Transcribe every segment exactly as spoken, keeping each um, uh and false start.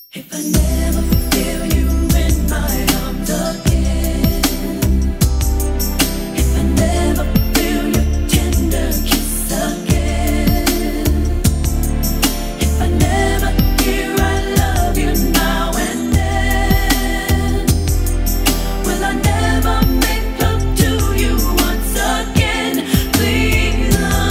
If I never feel you in my arms again, if I never feel your tender kiss again, if I never hear I love you now and then, will I never make love to you once again? Please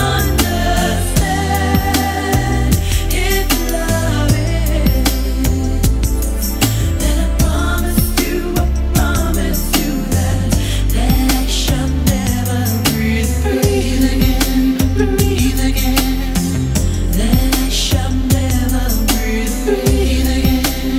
understand, if love is, then I promise you, I promise you that, that I shall never breathe, breathe again, breathe again, that I shall never breathe, breathe again.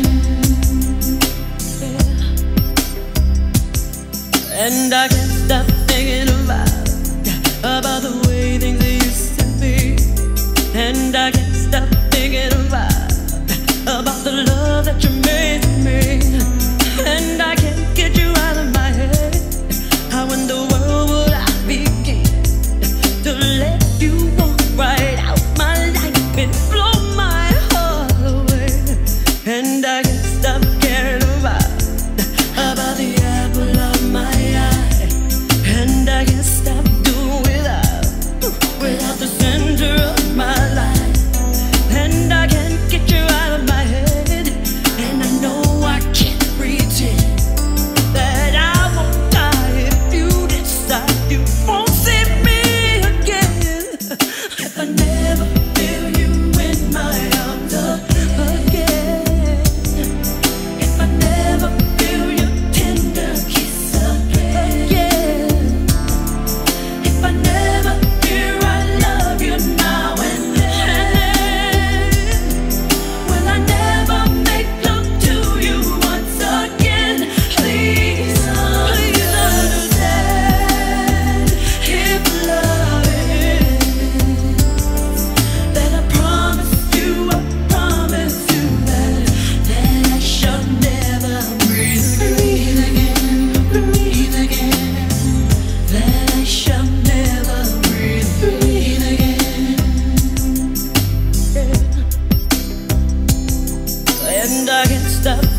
Yeah. And I can't stop thinking about, about the way things used to be. And I can't stop thinking about, about the love that you made to me. And I can't get you out of my head. How in the world would I begin to let you walk right out my life and blow my heart away? And I can't stop caring about, about the apple of my eye. And I can't stop doing without, without the center of my life. And I can't get you out of my head. And I know I can't pretend that I won't die if you decide you won't see me again. If I never feel you in my arms again, if I never feel your tender kiss again, if I never hear I love you now and then, will I never make love to you once again? Please understand, if love is, then I promise you, I promise you that, that I shall never breathe, breathe again, breathe again, that I shall never breathe, breathe again. Yeah. And I can't stop